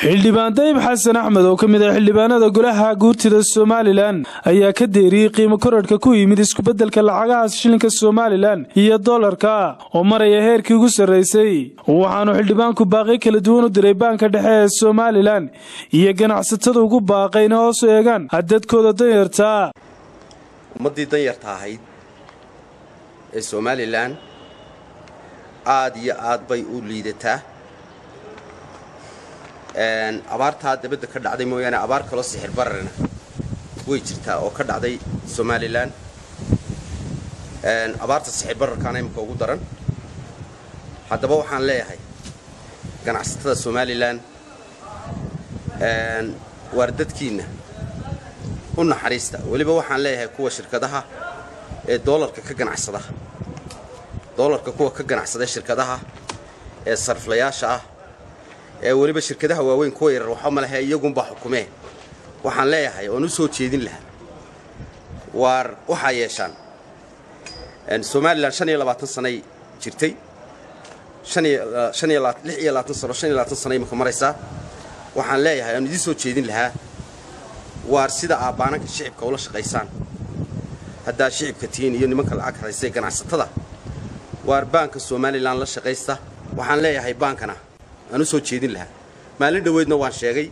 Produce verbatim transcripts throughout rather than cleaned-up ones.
xildhibaan Dayib Xasan Axmed oo kamid ah xildhibaanada golaha guurtida Somaliland ayaa ka deeriyay qiimo korodhka ku yimid isku beddelka lacagaha shilinka Somaliland iyo dollarka oo maraya heerkii ugu sareysay waxaanu xildhibaanku baaqay kala duwan u diray banka dhexe ee Somaliland iyo ganacsatada ugu baaqayna hoos u eegan dadkooda danyarta ummadii danyarta ahayd ee Somaliland aad iyo aad bay u liidataa een abaarta dibadda ka dhacday mooyana abaar kale sixir bararna way jirtaa oo ka dhacday Somaliland een abaarta sixir bararkaana imka ugu daran haddaba waxaan leeyahay ganacsatada Somaliland een wardadkiina u naxariista waliba waxaan leeyahay kuwa shirkadaha ee dollarka ka ganacsada dollarka kuwa ka ganacsada shirkadaha ee sarflayaasha ah ee waliba shirkadaha waaweyn kuwa yar waxa ma lahayn iyagu ba xukumeen waxaan leeyahay oo nu soo jeedin lahaa war waxa yeeshaan in Somaliland shan iyo labaatan sano jirtay shan iyo labaatan sano shan iyo labaatan sano imka maraysa waxaan leeyahay aan idin soo jeedin lahaa war sida aabaanka shicibka ula shaqeeysan hadda shicibka tiin iyo nimanka lacag haysay ganacsatada war banka Somaliland la shaqeeysta waxaan leeyahay bankana أنا سو تشيدين لها ما لين دويدنا وان شاقي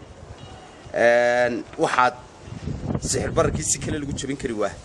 واحد سحر بركي سكيل اللي قلت بين كريواه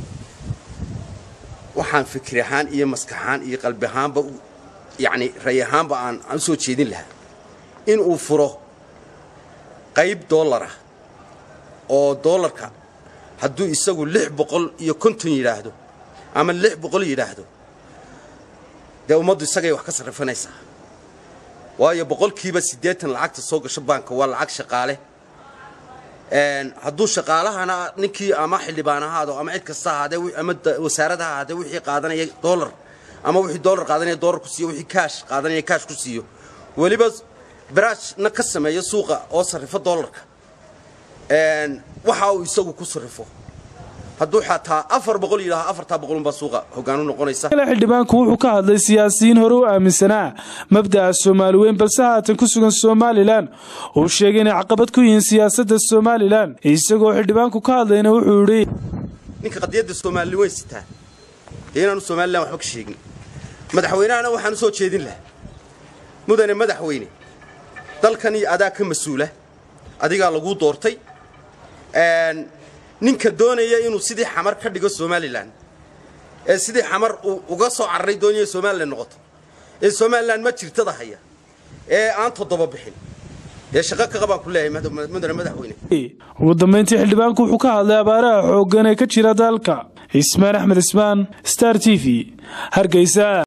وحان فكرهان إيه مسكحان إيه قلبهان بقى يعني ريحان بقى أنا سو تشيدين لها إن أوفره قيب دولاره أو دولار كا هدو يسوي لعب بقول يكونتون يراهدو أما اللعب بقول يراهدو ده ومضي سجى وحكسر رفنايسه waayo boqolkiiba siddeetan lacagta soo gasho banka waa lacag shaqaale een haduu shaqaalahana ninkii ama xildhibaanahaado ama cid kasta ahaade ama wasaaradaha ahaade wixii qaadanaya dollar ama wixii dollar qaadanaya dollar ku siiyo wixii cash qaadanaya cash ku siiyo waliba branch na ka sameeyo suuqa oo sarifo dollarka een waxa uu isagu ku sarifo hadduu xataa afar boqol ilaa afar boqol ba suuqa hogaan u noqonaysa xildhibaanku wuxuu ka hadlay siyaasiyiin hore u aaminsanaa mabda'a Soomaaliyeed balse haatan ku sugan Somaliland oo sheegay in caqabad ku yihiin siyaasadda Somaliland isagoo xildhibaanku ka hadlayna wuxuu yiri ninka qadiyadda Soomaaliyeed way sitaa inaan Somaliland wax ka sheegin madaxweynahana waxaan soo jeedin lahaa mudane madaxweyne dalkani adaa ka mas'uula adiga lagu doortay een ninka doonaya inuu sidii xamar ka dhigo Somaliland ee sidii xamar uga soo carray doonaya Somaliland noqoto ee Somaliland ma jirtada haya ee aan todoba bixin ee shaqo ka qaban ku leeyahay madaxweyne madaxweyne ugu dambeyntii xildhibaanku wuxuu ka hadlay abaaraha xooggan ee ka jira dalka Ismaan Axmed Ismaan Star T V Hargeysa.